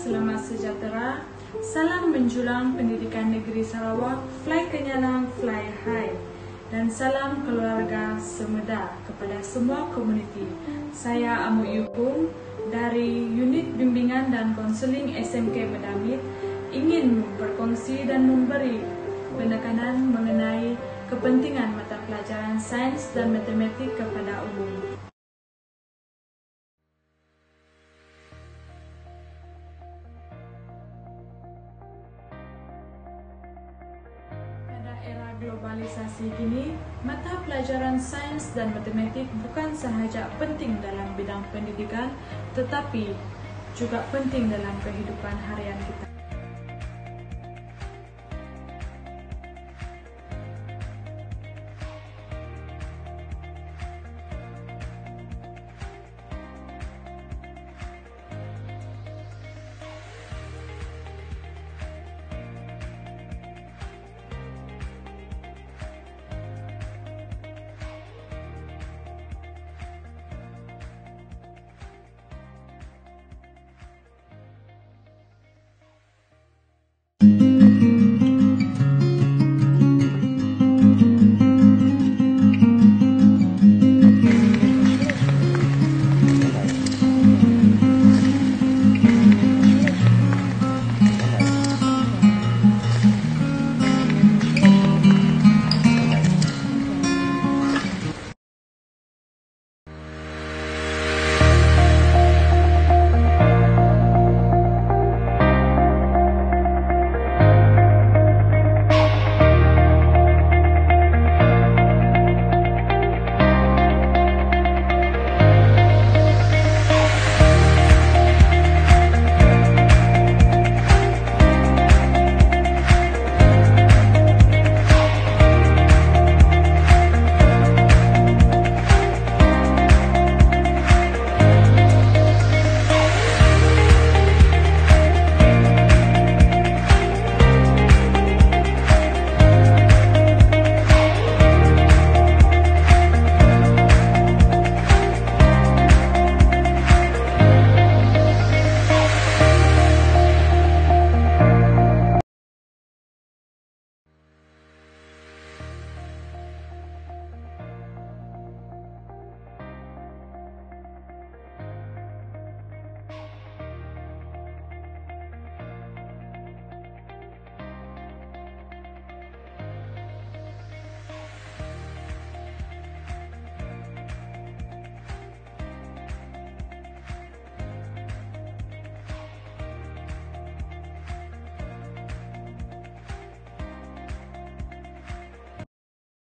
selamat sejahtera. Salam menjulang pendidikan negeri Sarawak, fly kenyalang, fly high. Dan salam keluarga semeda kepada semua komuniti. Saya Amu Yukung dari Unit Bimbingan dan Konseling SMK Bedamit ingin berkongsi dan memberi penekanan mengenai kepentingan mata pelajaran sains dan matematik kepada umum. Era globalisasi kini, mata pelajaran sains dan matematik bukan sahaja penting dalam bidang pendidikan, tetapi juga penting dalam kehidupan harian kita.